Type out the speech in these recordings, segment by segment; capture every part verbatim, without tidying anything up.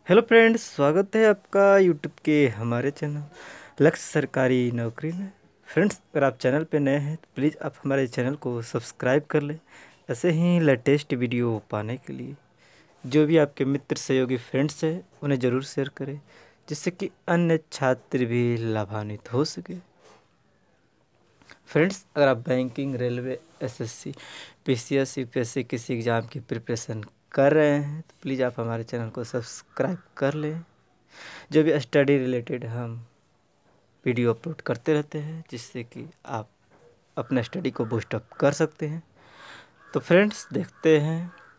Hello friends, स्वागत है आपका यूट्यूब के हमारे चैनल लक्ष्य सरकारी नौकरी में। फ्रेंड्स, अगर आप चैनल पे नए हैं तो प्लीज़ आप हमारे चैनल को सब्सक्राइब कर लें ऐसे ही लेटेस्ट वीडियो पाने के लिए। जो भी आपके मित्र सहयोगी फ्रेंड्स हैं उन्हें ज़रूर शेयर करें जिससे कि अन्य छात्र भी लाभान्वित हो सके। फ्रेंड्स, अगर आप banking, railway, SSC, PCS, UPSC किसी एग्ज़ाम की प्रिपरेशन कर रहे हैं तो प्लीज़ आप हमारे चैनल को सब्सक्राइब कर लें। जो भी स्टडी रिलेटेड हम वीडियो अपलोड करते रहते हैं जिससे कि आप अपना स्टडी को बूस्ट अप कर सकते हैं। तो फ्रेंड्स, देखते हैं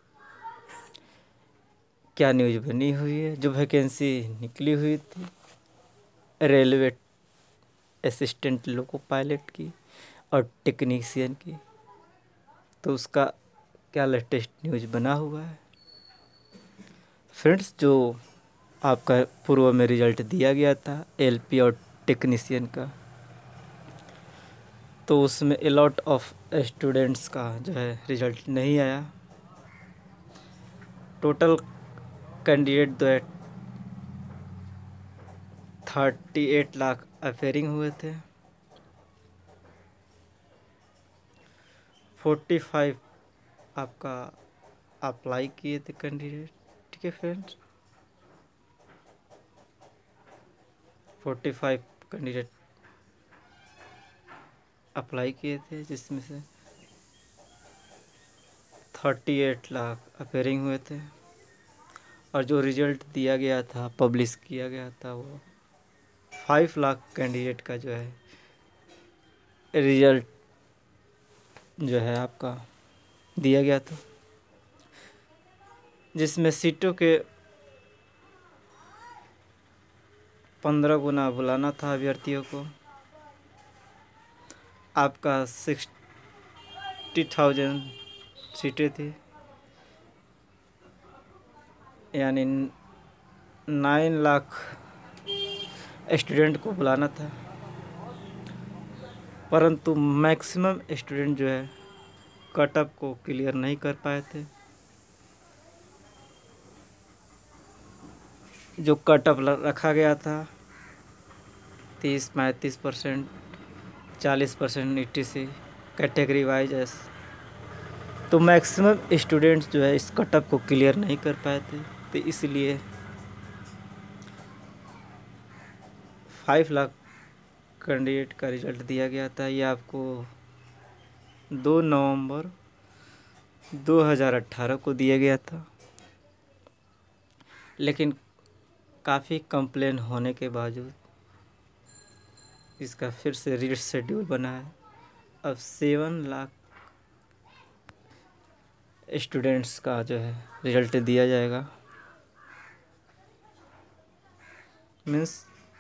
क्या न्यूज़ बनी हुई है। जो वैकेंसी निकली हुई थी रेलवे असिस्टेंट लोको पायलट की और टेक्नीशियन की, तो उसका क्या लेटेस्ट न्यूज़ बना हुआ है। फ्रेंड्स, जो आपका पूर्व में रिज़ल्ट दिया गया था एलपी और टेक्नीशियन का, तो उसमें अलॉट ऑफ स्टूडेंट्स का जो है रिज़ल्ट नहीं आया। टोटल कैंडिडेट जो है थर्टी एट लाख अफेयरिंग हुए थे। फोर्टी फाइव आपका अप्लाई किए थे कैंडिडेट। ठीक है friends, forty five candidate apply किए थे जिसमें से थर्टी एट लाख अपेयरिंग हुए थे और जो रिज़ल्ट दिया गया था, पब्लिश किया गया था, वो फाइव लाख कैंडिडेट का जो है रिज़ल्ट जो है आपका दिया गया था, जिसमें सीटों के पंद्रह गुना बुलाना था अभ्यर्थियों को। आपका सिक्सटी थाउजेंड सीटें थी, यानी नाइन लाख स्टूडेंट को बुलाना था, परंतु मैक्सिमम स्टूडेंट जो है कट ऑफ को क्लियर नहीं कर पाए थे। जो कट ऑफ रखा गया था तीस पैंतीस परसेंट, चालीस percent E T C category wise है, तो मैक्सिमम स्टूडेंट्स जो है इस कट ऑफ को क्लियर नहीं कर पाए थे। तो इसलिए फाइव लाख कैंडिडेट का रिज़ल्ट दिया गया था। ये आपको दो नवंबर दो हज़ार अठारह को दिया गया था, लेकिन काफ़ी कंप्लेन होने के बावजूद इसका फिर से रीशेड्यूल बना है। अब सेवन लाख स्टूडेंट्स का जो है रिज़ल्ट दिया जाएगा। मीन्स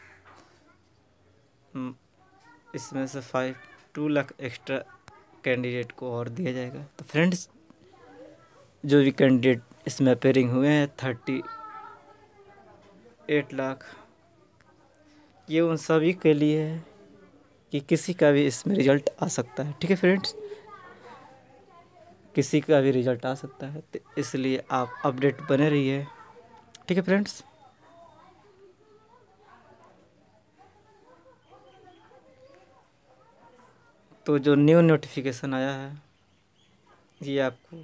इसमें से five two lakh extra candidate को और दिया जाएगा। तो फ्रेंड्स, जो भी कैंडिडेट इसमें अपेयरिंग हुए हैं थर्टी एट लाख, ये उन सभी के लिए है कि किसी का भी इसमें रिज़ल्ट आ सकता है। ठीक है फ्रेंड्स, किसी का भी रिज़ल्ट आ सकता है, तो इसलिए आप अपडेट बने रहिए। ठीक है फ्रेंड्स, तो जो न्यू नोटिफिकेशन आया है ये आपको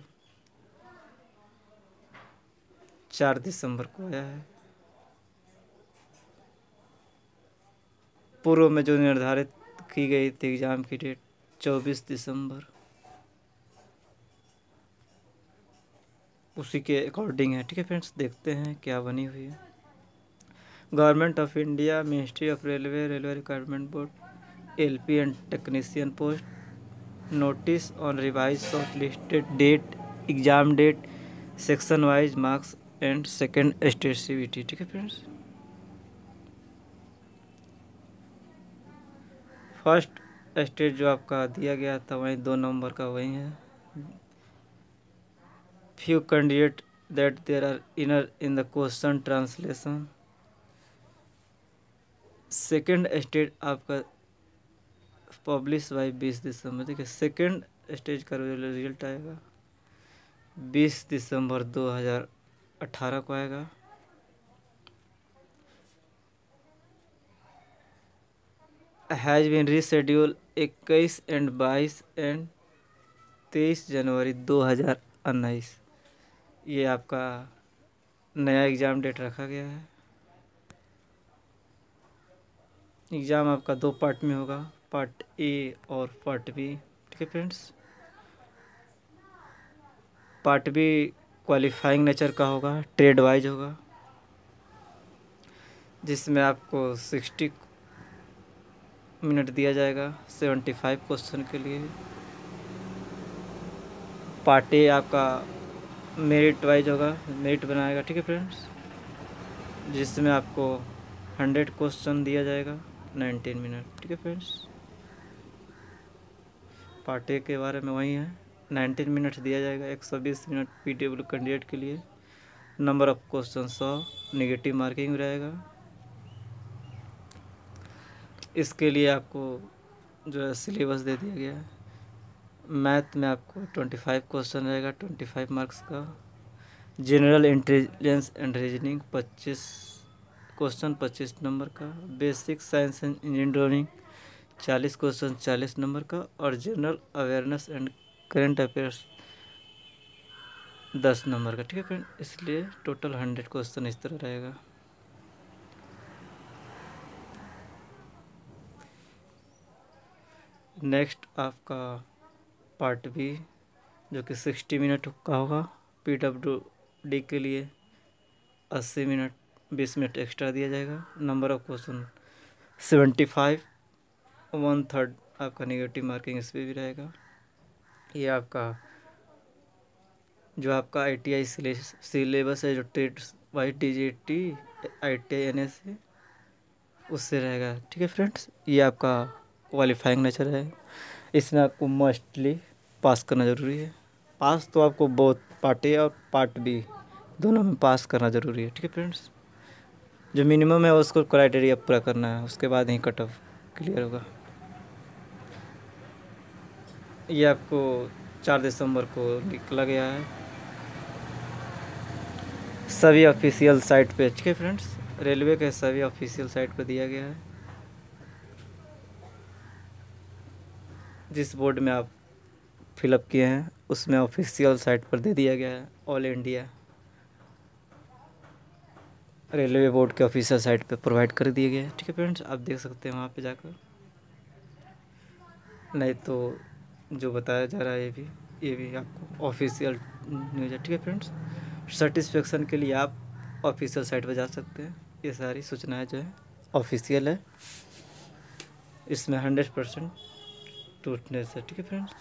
चार दिसंबर को आया है। पूर्व में जो निर्धारित की गई थी एग्ज़ाम की डेट चौबीस दिसंबर, उसी के अकॉर्डिंग है। ठीक है फ्रेंड्स, देखते हैं क्या बनी हुई है। Government of India, ministry of railway, railway requirement board, LP and technician post, notice on revise short listed date, exam date, section wise marks and second stage C B T. ठीक है friends, first stage जो आपका दिया गया था वही दो नवंबर का वही है। Few candidate that there are inner in the question translation. Second stage आपका पब्लिश बाई बीस दिसंबर। देखिए, सेकेंड स्टेज का रिजल्ट आएगा बीस दिसंबर दो हज़ार अठारह को आएगा। हैज़ बीन रीशेड्यूल इक्कीस एंड बाईस एंड तेईस जनवरी दो हज़ार उन्नीस। ये आपका नया एग्ज़ाम डेट रखा गया है। एग्ज़ाम आपका दो पार्ट में होगा, पार्ट ए और पार्ट बी। ठीक है फ्रेंड्स, पार्ट बी क्वालिफाइंग नेचर का होगा, ट्रेड वाइज होगा, जिसमें आपको साठ मिनट दिया जाएगा पचहत्तर क्वेश्चन के लिए। पार्ट ए आपका मेरिट वाइज होगा, मेरिट बनाएगा। ठीक है फ्रेंड्स, जिसमें आपको सौ क्वेश्चन दिया जाएगा उन्नीस मिनट। ठीक है फ्रेंड्स, पार्ट ए के बारे में वही है, उन्नीस मिनट दिया जाएगा, एक सौ बीस मिनट पीडब्ल्यू कैंडिडेट के लिए। नंबर ऑफ क्वेश्चन सौ, नेगेटिव मार्किंग रहेगा। इसके लिए आपको जो है सिलेबस दे दिया गया है। मैथ में आपको पच्चीस क्वेश्चन रहेगा, पच्चीस मार्क्स का। जनरल इंटेलिजेंस एंड रीजनिंग पच्चीस क्वेश्चन, पच्चीस नंबर का। बेसिक साइंस एंड इंजीनियरिंग चालीस क्वेश्चन, चालीस नंबर का। और general awareness and current affairs दस नंबर का। ठीक है फ्रेंड, इसलिए टोटल हंड्रेड क्वेश्चन इस तरह रहेगा। नेक्स्ट आपका पार्ट बी, जो कि साठ मिनट का होगा। पीडब्ल्यू डी के लिए अस्सी मिनट, बीस मिनट एक्स्ट्रा दिया जाएगा। नंबर ऑफ क्वेश्चन पचहत्तर, वन थर्ड आपका नेगेटिव मार्किंग इस पर भी रहेगा। ये आपका जो आपका आईटीआई सिलेबस है, जो trade Y T G T I T I N S है, उससे रहेगा। ठीक है फ्रेंड्स, ये आपका क्वालिफाइंग नेचर है। इसमें आपको मोस्टली पास करना ज़रूरी है। पास तो आपको बहुत पार्ट ए और पार्ट बी दोनों में पास करना ज़रूरी है। ठीक है फ्रेंड्स, जो मिनिमम है उसको क्राइटेरिया पूरा करना है, उसके बाद ही कट ऑफ क्लियर होगा। ये आपको चार दिसंबर को निकला गया है सभी ऑफिशियल साइट पे। ठीक है फ्रेंड्स, रेलवे के सभी ऑफिशियल साइट पे दिया गया है। जिस बोर्ड में आप फिलअप किए हैं उसमें ऑफिशियल साइट पर दे दिया गया है। ऑल इंडिया रेलवे बोर्ड के ऑफिशियल साइट पे प्रोवाइड कर दिए गए हैं। ठीक है फ्रेंड्स, आप देख सकते हैं वहाँ पे जाकर। नहीं तो जो बताया जा रहा है ये भी ये भी आपको ऑफिशियल न्यूज़ है। ठीक है फ्रेंड्स, सेटिस्फेक्शन के लिए आप ऑफिशियल साइट पर जा सकते हैं। ये सारी सूचनाएं जो है ऑफिशियल है, इसमें हंड्रेड परसेंट ट्रूथनेस है। ठीक है फ्रेंड्स,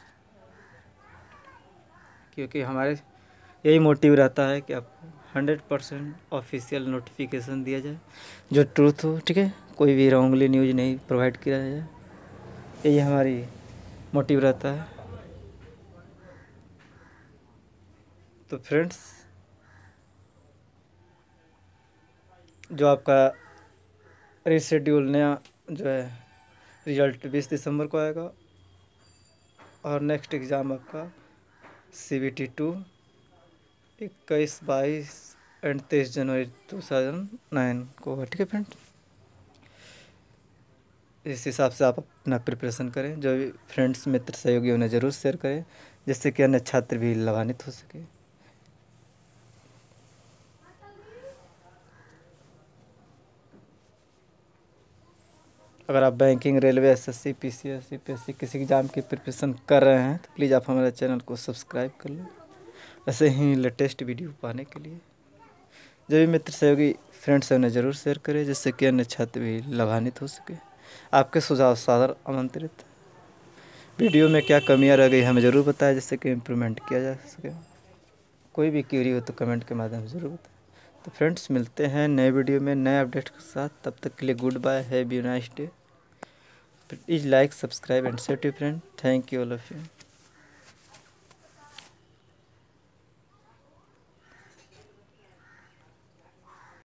क्योंकि हमारे यही मोटिव रहता है कि आपको हंड्रेड परसेंट ऑफिशियल नोटिफिकेशन दिया जाए जो ट्रूथ हो। ठीक है, कोई भी रॉन्गली न्यूज़ नहीं प्रोवाइड किया जाए, यही हमारी मोटिव रहता है। तो फ्रेंड्स, जो आपका रीशेड्यूल नया जो है रिजल्ट बीस दिसंबर को आएगा। और नेक्स्ट एग्ज़ाम आपका सी बी टी टू इक्कीस, बाईस एंड तेईस जनवरी दो हज़ार नौ को होगा। ठीक है फ्रेंड, इस हिसाब से आप अपना प्रिपरेशन करें। जो भी फ्रेंड्स मित्र सहयोगी उन्हें ज़रूर शेयर करें, जिससे कि अन्य छात्र भी लाभान्वित हो सके। अगर आप banking, railway, SSC, PCS, UPSC किसी एग्ज़ाम की प्रिपरेशन कर रहे हैं तो प्लीज़ आप हमारे चैनल को सब्सक्राइब कर लें, ऐसे ही लेटेस्ट वीडियो पाने के लिए। जो भी मित्र सहयोगी फ्रेंड्स हैं उन्हें ज़रूर शेयर करें, जिससे कि अन्य छात्र भी लाभान्वित हो सके। आपके सुझाव सादर आमंत्रित। वीडियो में क्या कमियां रह गई हमें ज़रूर बताएं, जिससे कि इम्प्रूवमेंट किया जा सके। कोई भी क्वेरी हो तो कमेंट के माध्यम से ज़रूर बताएं। तो फ्रेंड्स, मिलते हैं नए वीडियो में नए अपडेट के साथ। तब तक के लिए goodbye, have a nice day. Please like, subscribe and share to friend. Thank you all of you.